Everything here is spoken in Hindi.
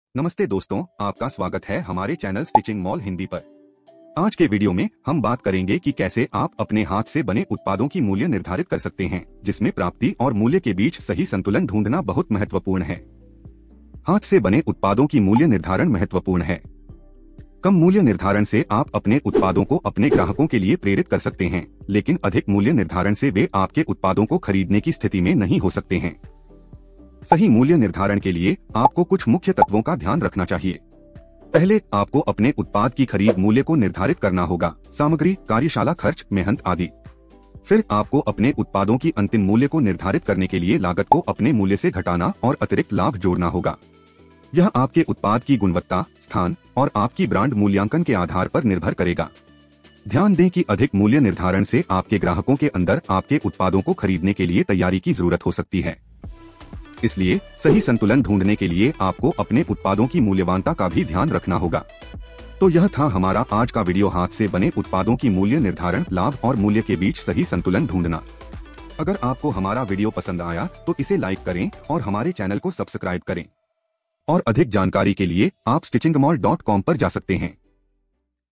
नमस्ते दोस्तों, आपका स्वागत है हमारे चैनल स्टिचिंग मॉल हिंदी पर। आज के वीडियो में हम बात करेंगे कि कैसे आप अपने हाथ से बने उत्पादों की मूल्य निर्धारित कर सकते हैं, जिसमें प्राप्ति और मूल्य के बीच सही संतुलन ढूंढना बहुत महत्वपूर्ण है। हाथ से बने उत्पादों की मूल्य निर्धारण महत्वपूर्ण है। कम मूल्य निर्धारण से आप अपने उत्पादों को अपने ग्राहकों के लिए प्रेरित कर सकते हैं, लेकिन अधिक मूल्य निर्धारण से वे आपके उत्पादों को खरीदने की स्थिति में नहीं हो सकते हैं। सही मूल्य निर्धारण के लिए आपको कुछ मुख्य तत्वों का ध्यान रखना चाहिए। पहले, आपको अपने उत्पाद की खरीद मूल्य को निर्धारित करना होगा, सामग्री, कार्यशाला खर्च, मेहनत आदि। फिर आपको अपने उत्पादों की अंतिम मूल्य को निर्धारित करने के लिए लागत को अपने मूल्य से घटाना और अतिरिक्त लाभ जोड़ना होगा। यह आपके उत्पाद की गुणवत्ता, स्थान और आपकी ब्रांड मूल्यांकन के आधार पर निर्भर करेगा। ध्यान दें कि अधिक मूल्य निर्धारण से आपके ग्राहकों के अंदर आपके उत्पादों को खरीदने के लिए तैयारी की जरूरत हो सकती है। इसलिए सही संतुलन ढूंढने के लिए आपको अपने उत्पादों की मूल्यवानता का भी ध्यान रखना होगा। तो यह था हमारा आज का वीडियो, हाथ से बने उत्पादों की मूल्य निर्धारण, लाभ और मूल्य के बीच सही संतुलन ढूंढना। अगर आपको हमारा वीडियो पसंद आया तो इसे लाइक करें और हमारे चैनल को सब्सक्राइब करें। और अधिक जानकारी के लिए आप stitchingmall.com पर जा सकते हैं।